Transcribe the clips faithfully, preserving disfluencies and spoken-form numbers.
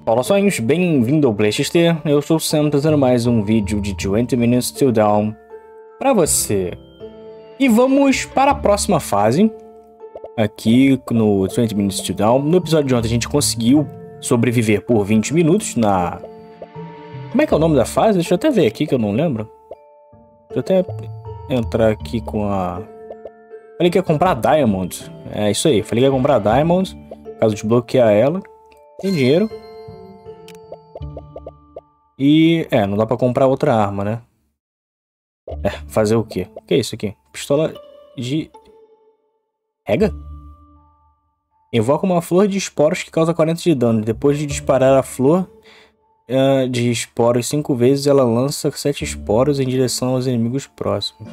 Olá sonhos, bem-vindo ao Playxter. Eu sou o Sam, trazendo mais um vídeo de vinte Minutes to Dawn para você. E vamos para a próxima fase, aqui no vinte Minutes to Dawn. No episódio de ontem a gente conseguiu sobreviver por vinte minutos na... Como é que é o nome da fase? Deixa eu até ver aqui que eu não lembro. Deixa eu até entrar aqui com a... Falei que ia comprar Diamond. É isso aí, falei que ia comprar Diamond. Caso desbloquear ela. Tem dinheiro. E, é, não dá pra comprar outra arma, né? É, fazer o quê? O que é isso aqui? Pistola de... Rega? Invoca uma flor de esporos que causa quarenta de dano. Depois de disparar a flor uh, de esporos cinco vezes, ela lança sete esporos em direção aos inimigos próximos.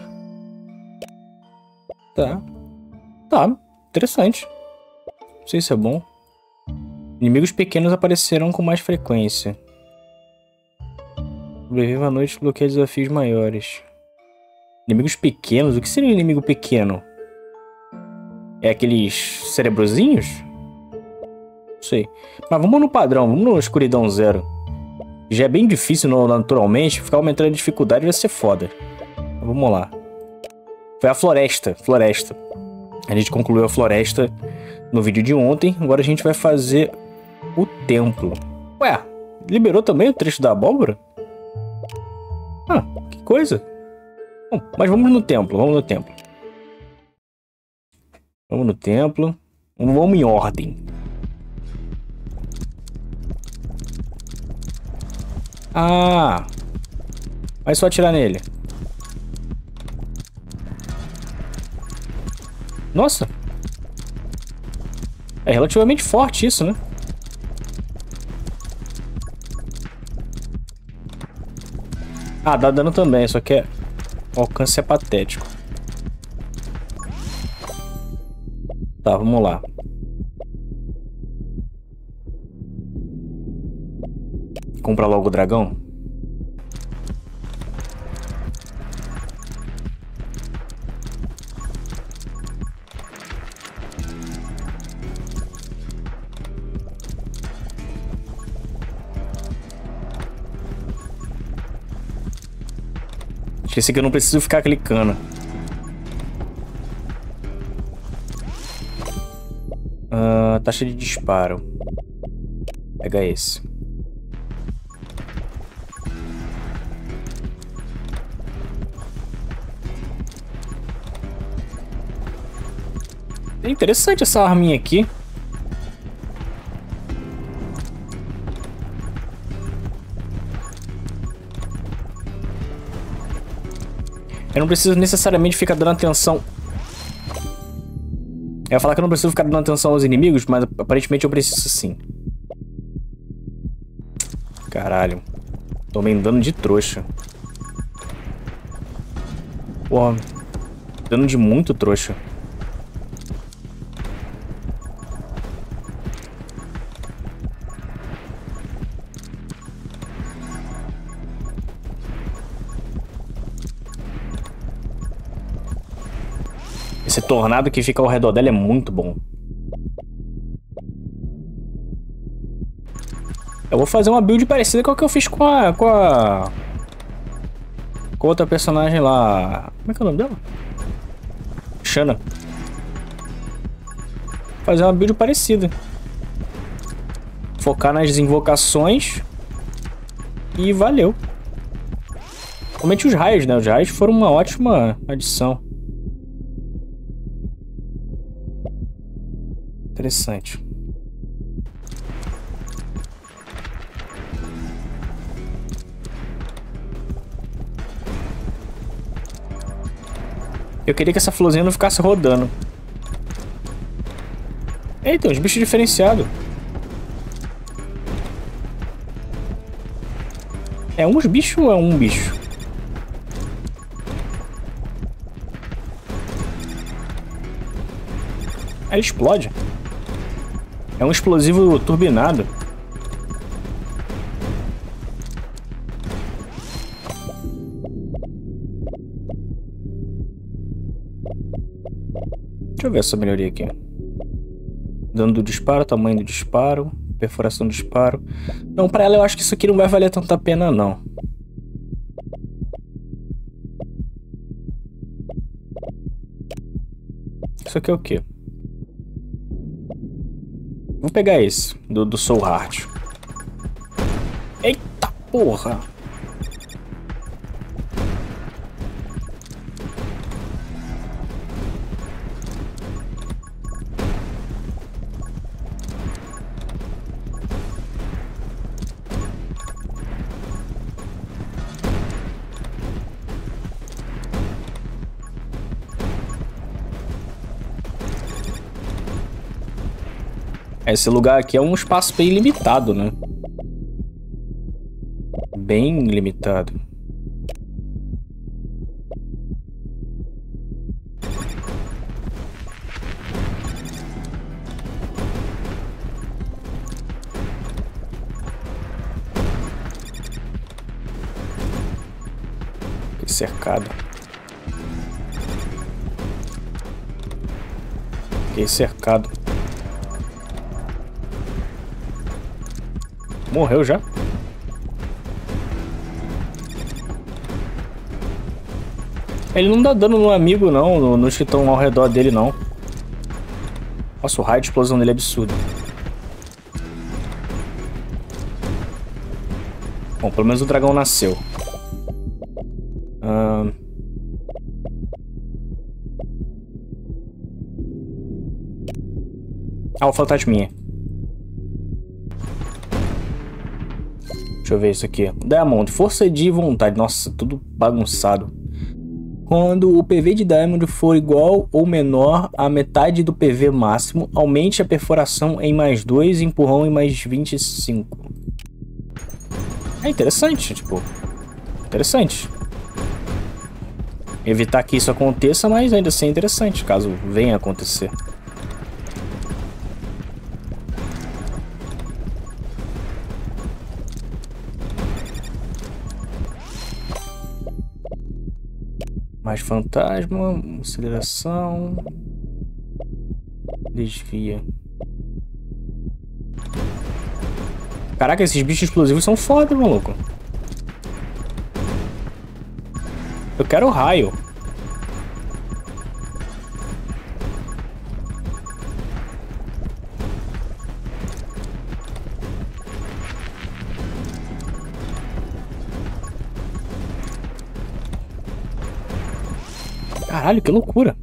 Tá. Tá, interessante. Não sei se é bom. Inimigos pequenos aparecerão com mais frequência. Sobreviva à noite e bloqueia desafios maiores. Inimigos pequenos? O que seria um inimigo pequeno? É aqueles cerebrozinhos? Não sei. Mas vamos no padrão, vamos no escuridão zero. Já é bem difícil no, naturalmente, ficar aumentando a dificuldade vai ser foda. Então, vamos lá. Foi a floresta, floresta. A gente concluiu a floresta no vídeo de ontem. Agora a gente vai fazer o templo. Ué, liberou também o trecho da abóbora? Ah, que coisa. Bom, mas vamos no templo, vamos no templo. Vamos no templo. Vamos em ordem. Ah, vai só atirar nele. Nossa. É relativamente forte isso, né? Ah, dá dano também, só que é... o alcance é patético. Tá, vamos lá. Comprar logo o dragão. Esqueci que eu não preciso ficar clicando. Uh, taxa de disparo. Pega esse. É interessante essa arminha aqui. Eu não preciso necessariamente ficar dando atenção. Eu ia falar que eu não preciso ficar dando atenção aos inimigos, mas aparentemente eu preciso sim. Caralho. Tomei um dano de trouxa. Porra. Dano de muito trouxa. Esse tornado que fica ao redor dela é muito bom. Eu vou fazer uma build parecida com a que eu fiz com a... Com a... Com outra personagem lá... Como é que é o nome dela? Shanna. Fazer uma build parecida. Focar nas invocações. E valeu. Principalmente os raios, né? Os raios foram uma ótima adição. Interessante. Eu queria que essa florzinha não ficasse rodando. Eita, uns bichos diferenciados. É uns bichos ou é um bicho? Ela explode. É um explosivo turbinado. Deixa eu ver essa melhoria aqui. Dano do disparo, tamanho do disparo, perfuração do disparo. Não, pra ela eu acho que isso aqui não vai valer tanta pena, não. Isso aqui é o quê? Vou pegar esse, do, do Soul Heart. Eita porra! Esse lugar aqui é um espaço bem limitado, né? Bem limitado. Fiquei cercado. Fiquei cercado. Morreu já? Ele não dá dano no amigo, não. Nos que estão ao redor dele, não. Nossa, o raio de explosão dele é absurdo. Bom, pelo menos o dragão nasceu. Ah, ah o fantasminha. Deixa eu ver isso aqui. Diamond, força de vontade. Nossa, tudo bagunçado. Quando o P V de Diamond for igual ou menor à metade do P V máximo, aumente a perfuração em mais dois, empurrão em mais vinte e cinco. É interessante, tipo... Interessante. Evitar que isso aconteça, mas ainda assim é interessante, caso venha a acontecer. Mais fantasma, aceleração, desvia. Caraca, esses bichos explosivos são foda, maluco. Eu quero o raio. Caralho, que loucura.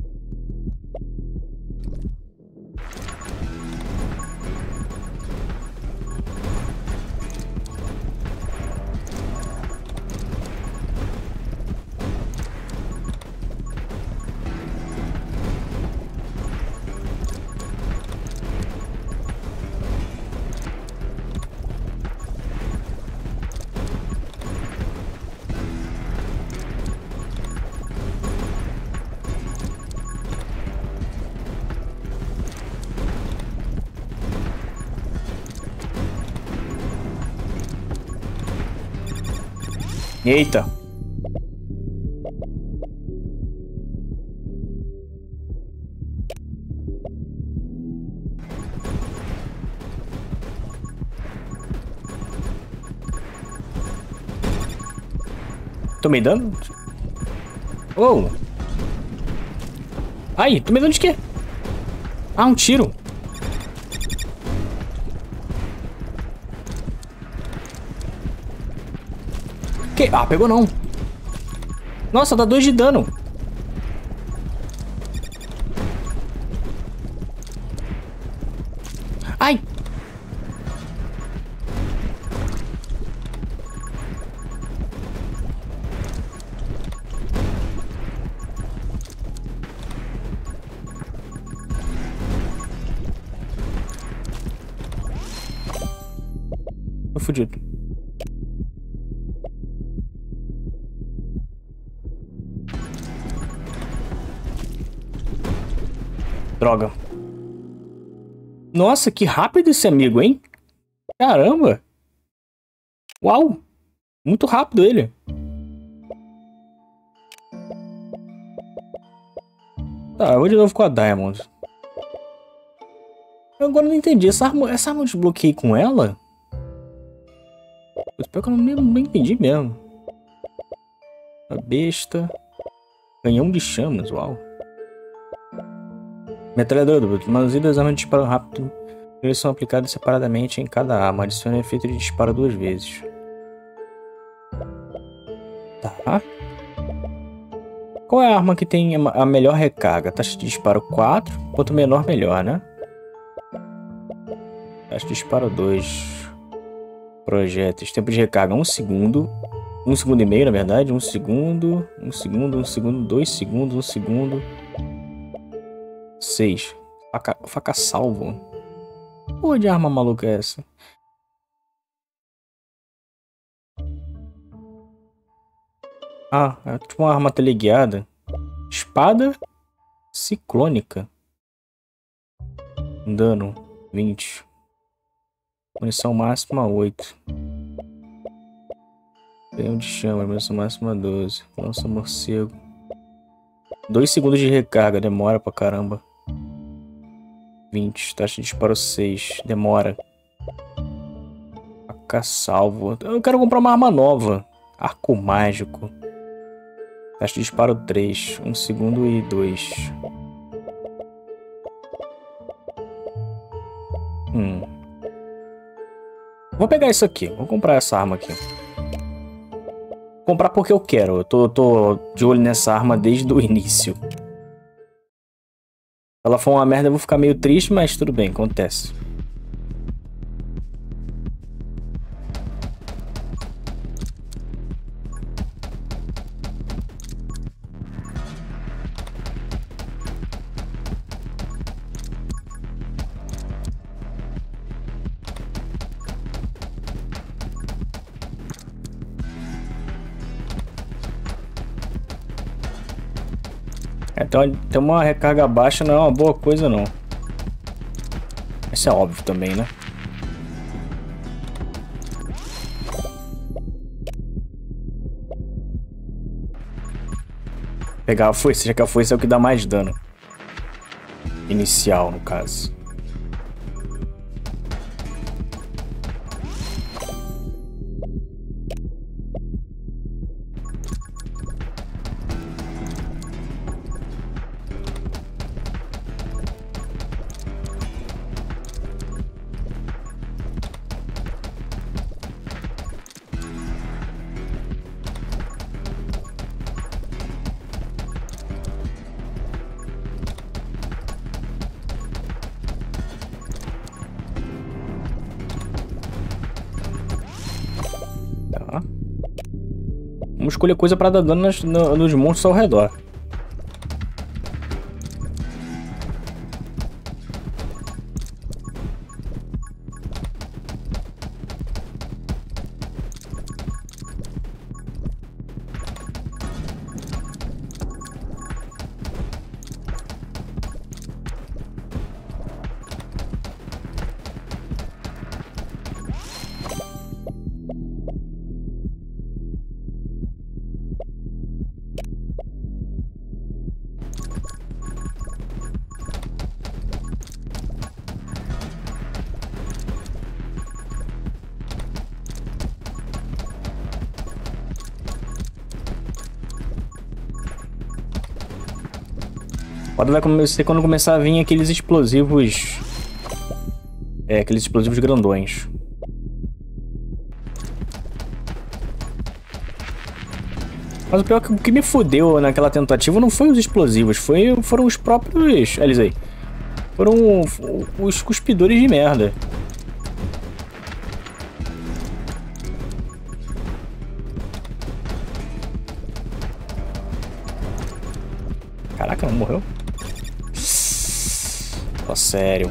Eita. Tomei dano? Oh. Ai, tomei dano de quê? Ah, um tiro. Que? Ah, pegou não. Nossa, dá dois de dano. Ai. Tô fudido. Droga. Nossa, que rápido esse amigo, hein? Caramba. Uau. Muito rápido ele. Tá, eu vou de novo com a Diamond. Eu agora não entendi. Essa arma, essa arma eu desbloqueei com ela? Pior que eu não, não entendi mesmo. A besta. Canhão de chamas, uau. Metralhadora dupla. Manuseio das armas de disparo rápido. Eles são aplicados separadamente em cada arma. Adiciona efeito de disparo duas vezes. Tá. Qual é a arma que tem a melhor recarga? Taxa de disparo quatro. Quanto menor, melhor, né? Taxa de disparo dois. Projéteis. Tempo de recarga um segundo. Um segundo e meio, na verdade. Um segundo. Um segundo, um segundo, dois segundos, um segundo. Seis. Faca, faca salvo. Que porra de arma maluca é essa? Ah, é tipo uma arma teleguiada. Espada ciclônica. Dano vinte. Munição máxima oito. Canhão de chama, munição máxima doze. Lança morcego. dois segundos de recarga, demora pra caramba. vinte. Taxa de disparo seis. Demora. Faca salvo. Eu quero comprar uma arma nova. Arco mágico. Taxa de disparo três. um segundo e dois. Hum. Vou pegar isso aqui. Vou comprar essa arma aqui. Vou comprar porque eu quero. Eu tô, tô de olho nessa arma desde o início. Se ela for uma merda, eu vou ficar meio triste, mas tudo bem, acontece. Então, ter uma recarga baixa não é uma boa coisa, não. Isso é óbvio também, né? Pegar a foice, já que a foice é o que dá mais dano. Inicial, no caso. Vamos escolher coisa pra dar dano nas, no, nos monstros ao redor. Pode vai começar quando começar a vir aqueles explosivos. É, aqueles explosivos grandões. Mas o pior é que o que me fudeu naquela tentativa não foi os explosivos, foi, foram os próprios. Eles aí. Foram os cuspidores de merda. Caraca, não morreu? Ó, sério.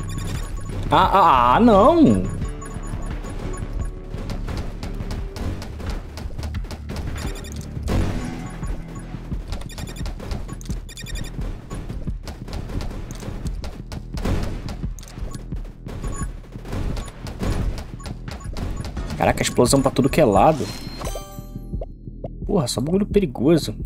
Ah, ah, ah, não! Caraca, explosão pra tudo que é lado. Porra, só bagulho perigoso.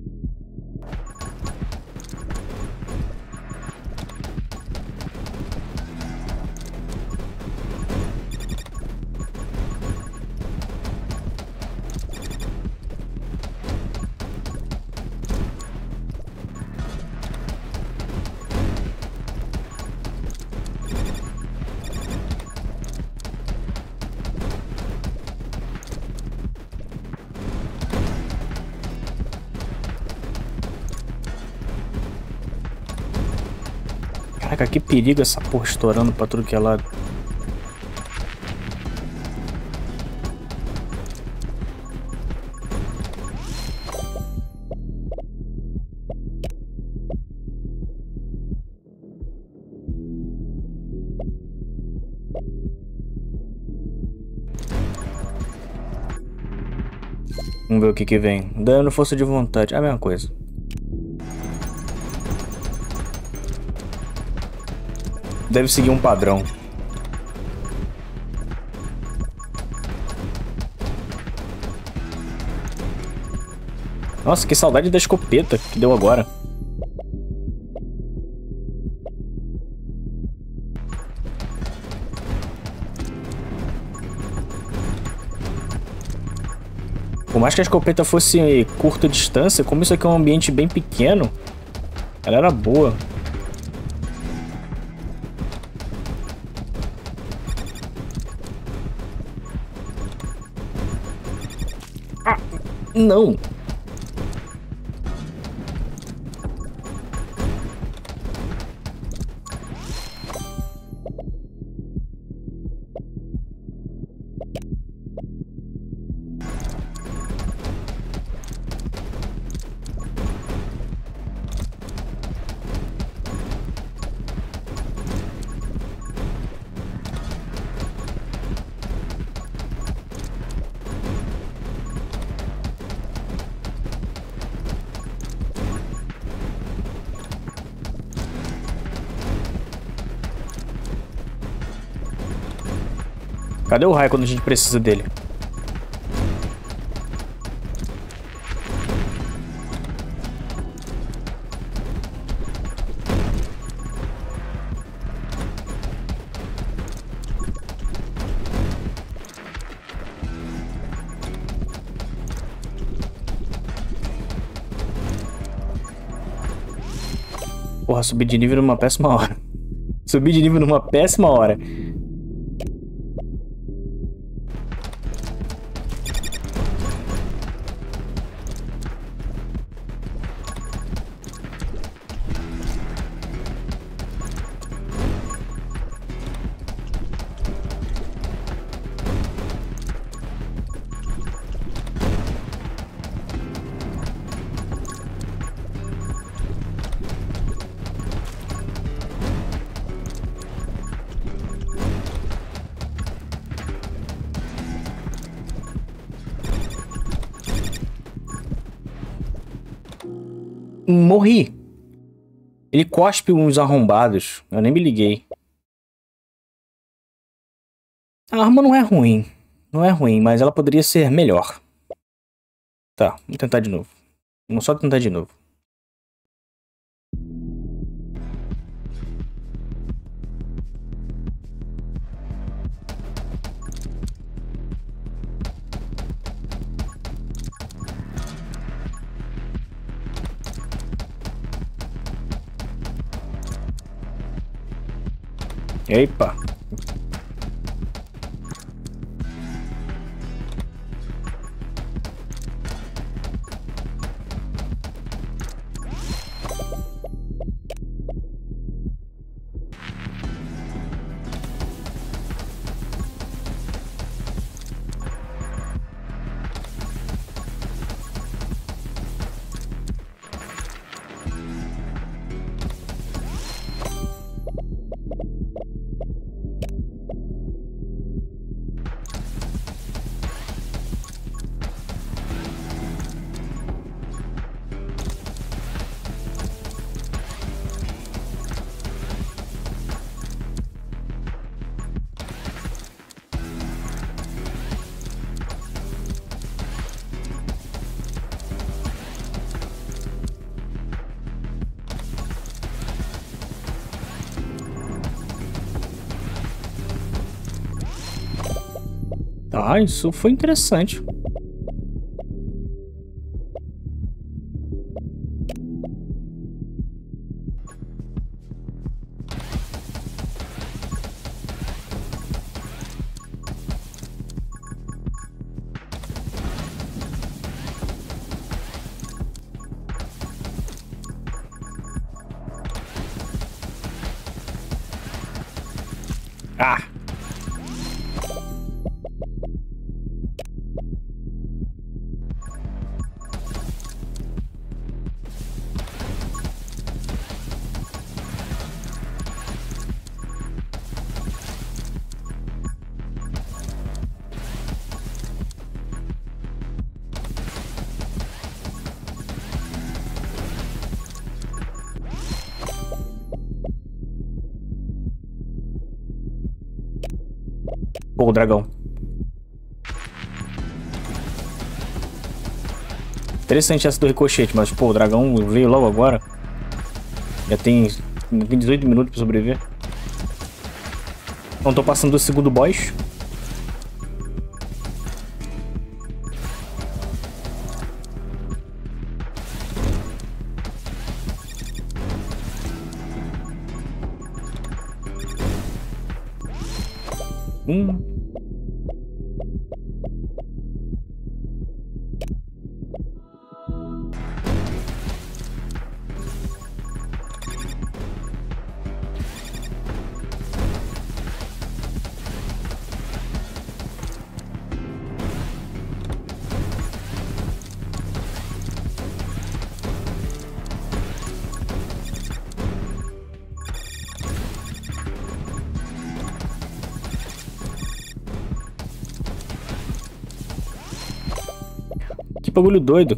Caraca, que perigo essa porra estourando pra tudo que é lado. Vamos ver o que que vem. Dano, força de vontade. É a mesma coisa. Deve seguir um padrão. Nossa, que saudade da escopeta que deu agora. Por mais que a escopeta fosse curta distância, como isso aqui é um ambiente bem pequeno, ela era boa. Ah, não! Cadê o raio quando a gente precisa dele? Porra, subir de nível numa péssima hora. Subir de nível numa péssima hora. Morri. Ele cospe uns arrombados. Eu nem me liguei. A arma não é ruim. Não é ruim, mas ela poderia ser melhor. Tá, vamos tentar de novo. Vamos só tentar de novo. Epa. Ah, isso foi interessante. Ah! Pô, o dragão. Interessante essa do ricochete, mas pô, o dragão veio logo agora. Já tem, tem dezoito minutos pra sobreviver. Não tô passando do segundo boss. Hum. Que bagulho doido.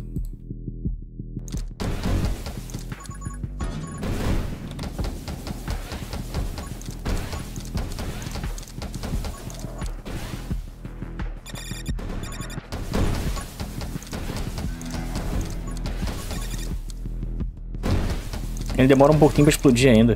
Ele demora um pouquinho pra explodir ainda.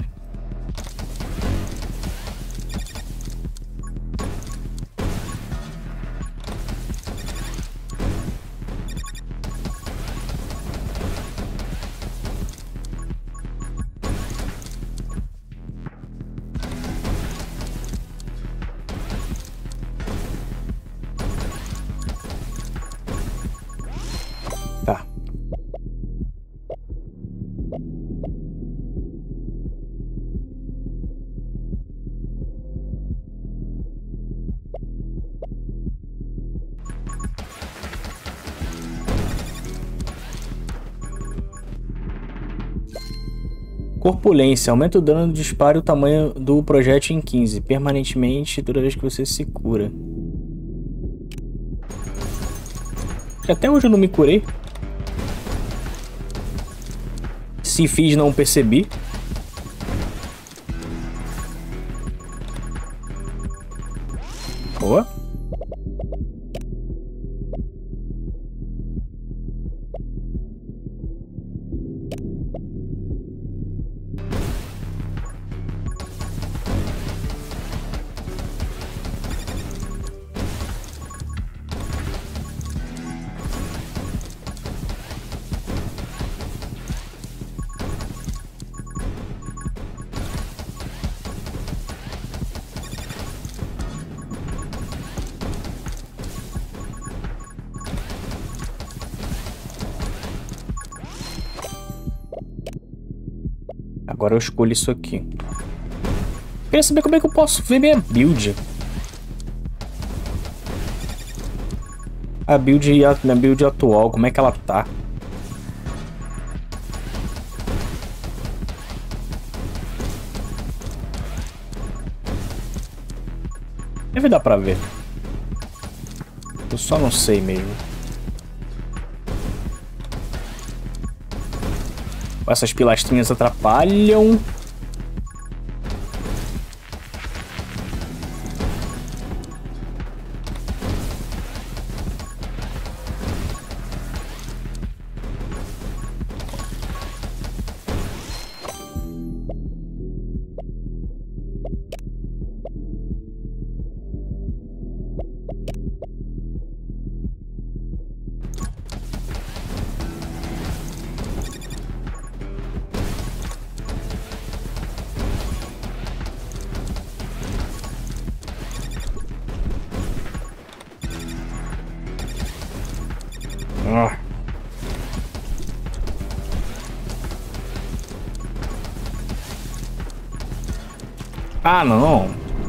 Tá. Corpulência. Aumenta o dano do disparo e o tamanho do projétil em quinze. Permanentemente, toda vez que você se cura. Até hoje eu não me curei. Se fiz, não percebi. Boa. Agora eu escolho isso aqui. Queria saber como é que eu posso ver minha build. A build, a minha build atual, como é que ela tá? Deve dar pra ver. Eu só não sei mesmo. Essas pilastrinhas atrapalham. Ah. Ah, não.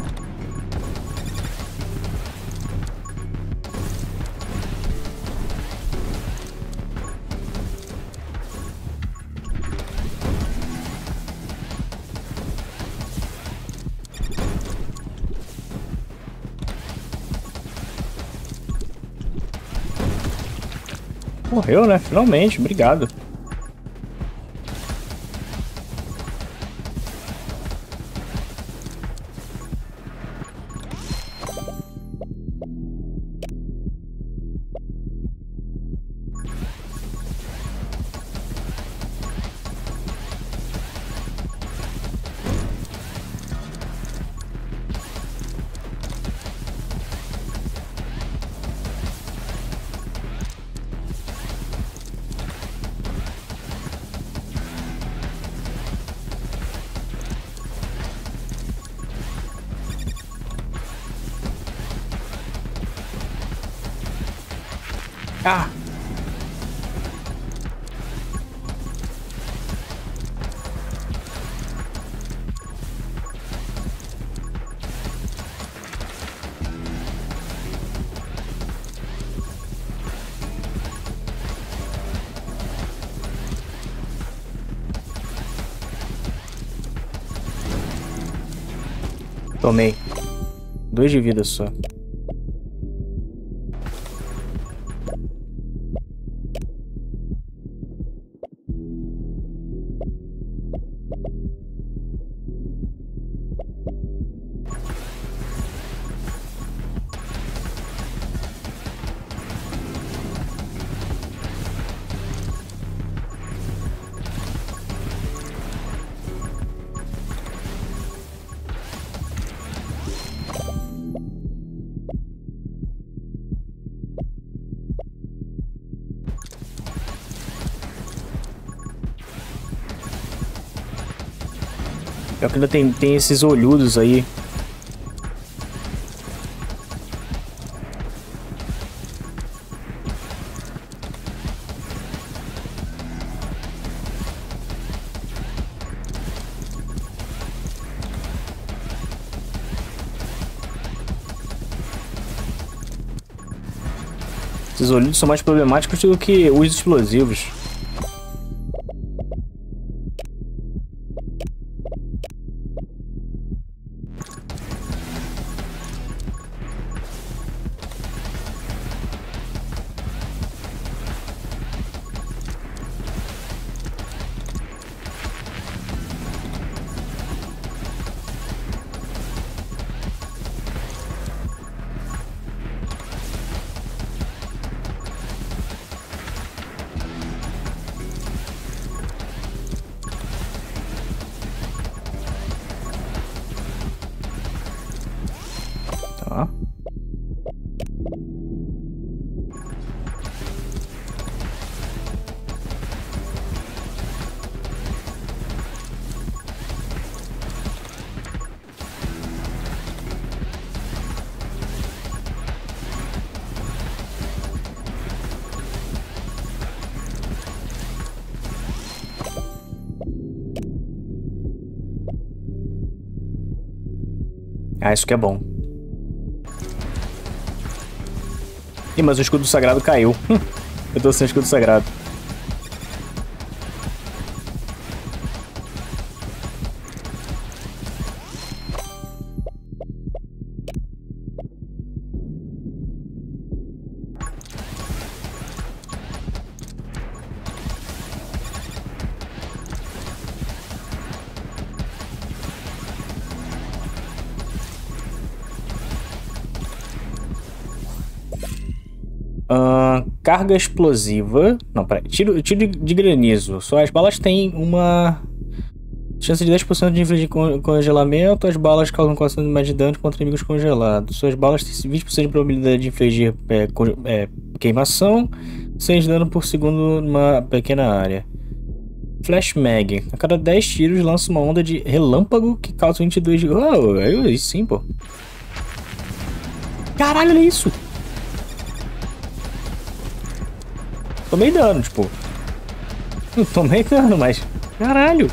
Morreu, né? Finalmente, obrigado. Ah! Tomei. Dois de vida só. Pior que ainda tem, tem esses olhudos aí. Esses olhudos são mais problemáticos do que os explosivos. Tá. Ah, isso que é bom. Ih, mas o escudo sagrado caiu. Eu tô sem escudo sagrado. Uh, carga explosiva. Não, peraí. Tiro, tiro de, de granizo. Suas balas têm uma chance de dez por cento de infligir con congelamento. As balas causam quatro por cento mais de dano contra inimigos congelados. Suas balas têm vinte por cento de probabilidade de infligir é, é, queimação. seis de dano por segundo numa pequena área. Flash Mag. A cada dez tiros lança uma onda de relâmpago que causa vinte e dois de... Oh, aí sim, pô. Caralho, olha isso. Tomei dano, tipo. Não tomei dano, mas... Caralho.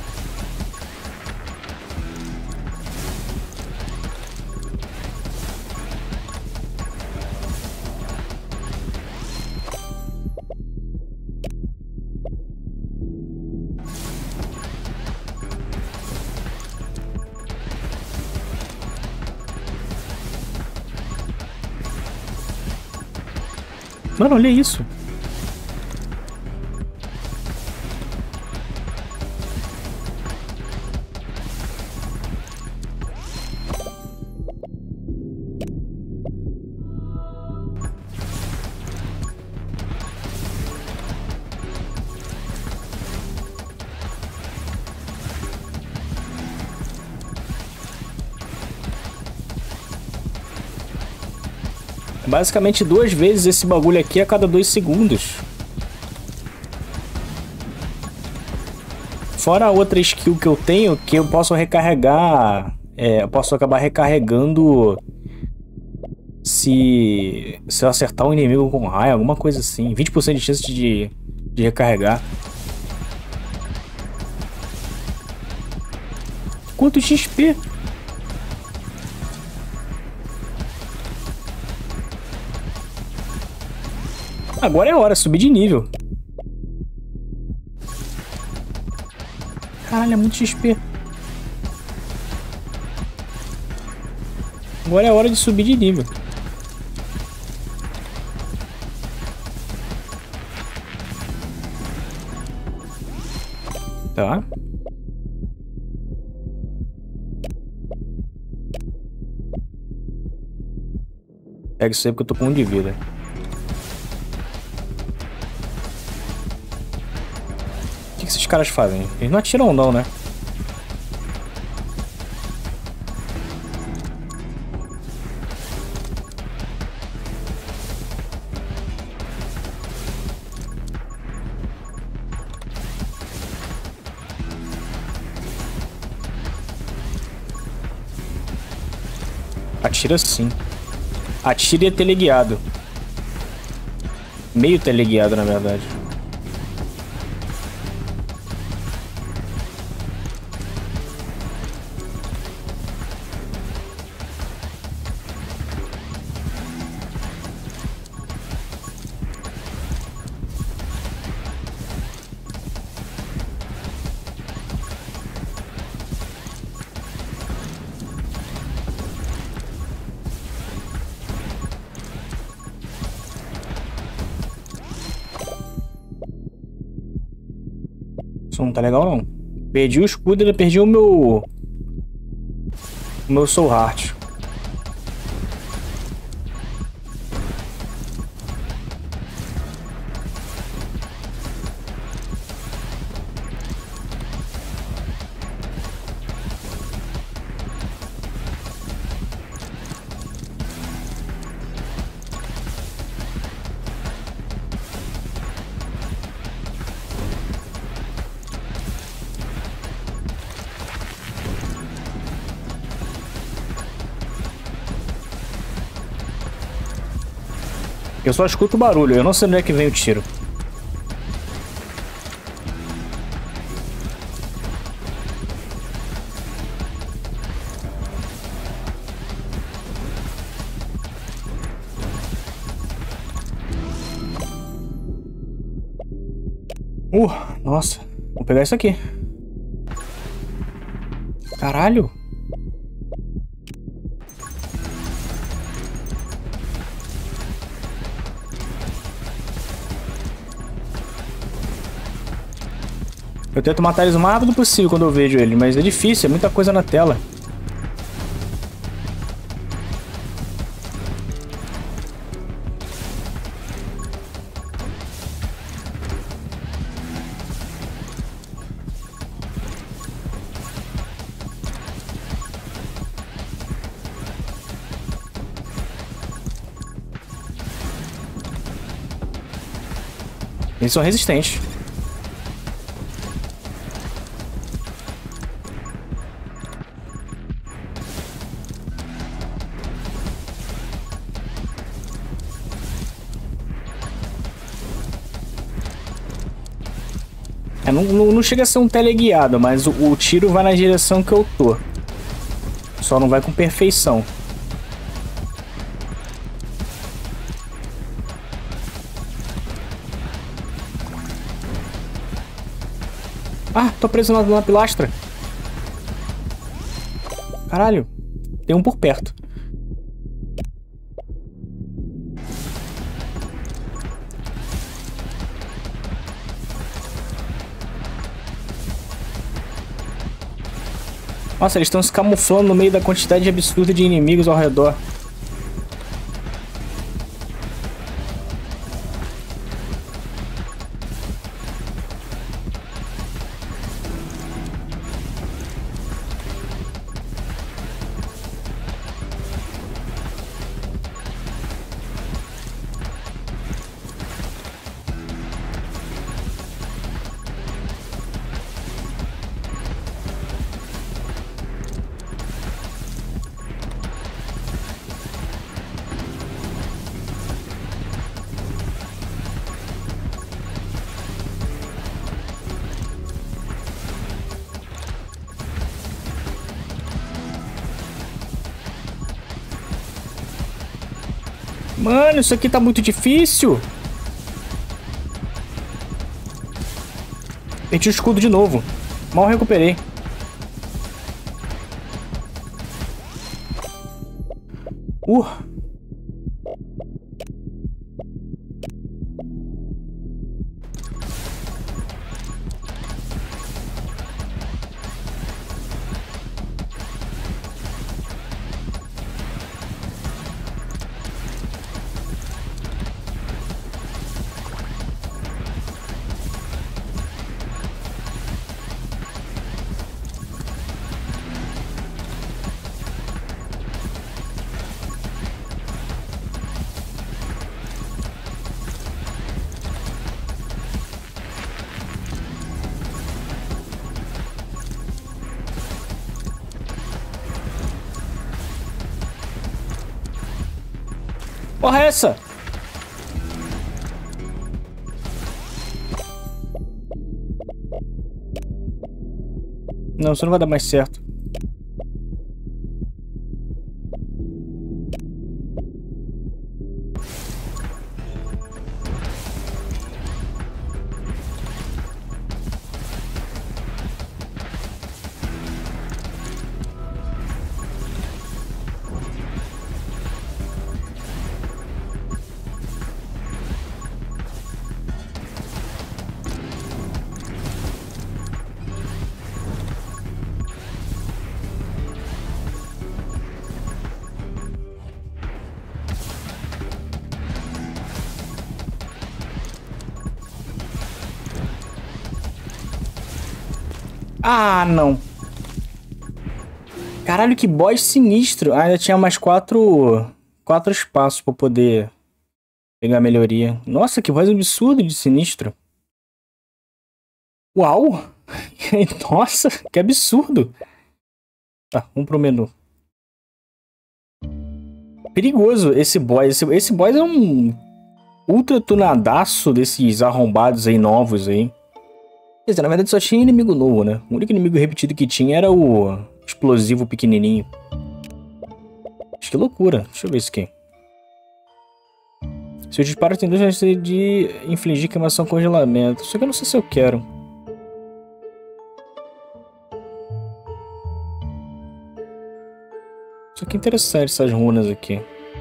Mano, olha isso. Basicamente duas vezes esse bagulho aqui a cada dois segundos. Fora a outra skill que eu tenho, que eu posso recarregar... É, eu posso acabar recarregando... Se... Se eu acertar um inimigo com raio, alguma coisa assim. vinte por cento de chance de, de recarregar. Quanto X P? Agora é hora, subir de nível. Caralho, é muito X P. Agora é hora de subir de nível. Tá. Pega isso aí porque eu tô com um de vida. O que, que esses caras fazem? Eles não atiram não, né? Atira sim. Atira e é teleguiado. Meio teleguiado, na verdade. Isso não tá legal, não. Perdi o escudo e perdi o meu... O meu Soul Heart. Eu só escuto o barulho, eu não sei onde é que vem o tiro. Uh, nossa. Vou pegar isso aqui. Caralho. Eu tento matar eles o mais rápido possível quando eu vejo eles, mas é difícil, é muita coisa na tela. Eles são resistentes. não, não, não chega a ser um teleguiado, mas o, o tiro vai na direção que eu tô. Só não vai com perfeição. Ah, tô preso na, na pilastra. Caralho. Tem um por perto. Nossa, eles estão se camuflando no meio da quantidade absurda de inimigos ao redor. Mano, isso aqui tá muito difícil. Perdi o escudo de novo. Mal recuperei. Uh. Porra é essa? Não, isso não vai dar mais certo. Ah, não. Caralho, que boss sinistro. Ah, ainda tinha mais quatro... Quatro espaços pra poder pegar a melhoria. Nossa, que voz absurda de sinistro. Uau! Nossa, que absurdo. Tá, vamos pro menu. Perigoso esse boss. Esse, esse boss é um ultra tunadaço desses arrombados aí novos aí. Quer dizer, na verdade só tinha inimigo novo, né? O único inimigo repetido que tinha era o explosivo pequenininho. Acho que loucura. Deixa eu ver isso aqui. Seu disparo tem duas chances de infligir queimação congelamento. Só que eu não sei se eu quero. Só que interessante essas runas aqui.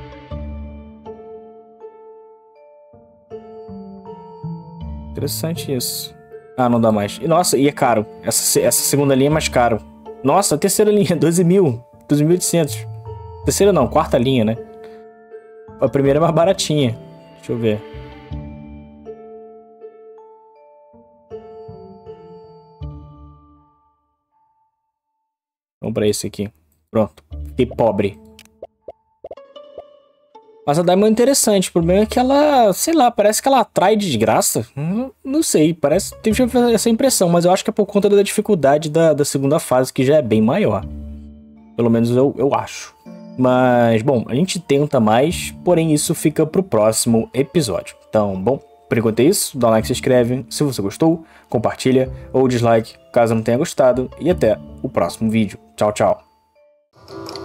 Interessante isso. Ah, não dá mais. E nossa, e é caro. Essa, essa segunda linha é mais caro. Nossa, a terceira linha, doze mil. doze mil e oitocentos. Terceira não, quarta linha, né? A primeira é mais baratinha. Deixa eu ver. Vamos pra esse aqui. Pronto. Fiquei pobre. Mas a Daimon é interessante. O problema é que ela, sei lá, parece que ela atrai desgraça. Não, não sei, parece que teve essa impressão. Mas eu acho que é por conta da dificuldade da, da segunda fase, que já é bem maior. Pelo menos eu, eu acho. Mas, bom, a gente tenta mais. Porém, isso fica pro próximo episódio. Então, bom, Por enquanto é isso, dá um like, se inscreve se você gostou, compartilha ou dislike caso não tenha gostado e até o próximo vídeo. Tchau, tchau.